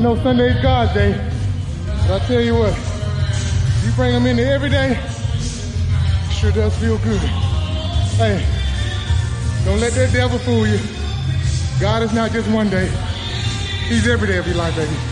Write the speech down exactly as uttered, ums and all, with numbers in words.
know Sunday is God's day, but I tell you what, you bring them in there every day, it sure does feel good. Hey, don't let that devil fool you. God is not just one day. He's every day of your life, baby.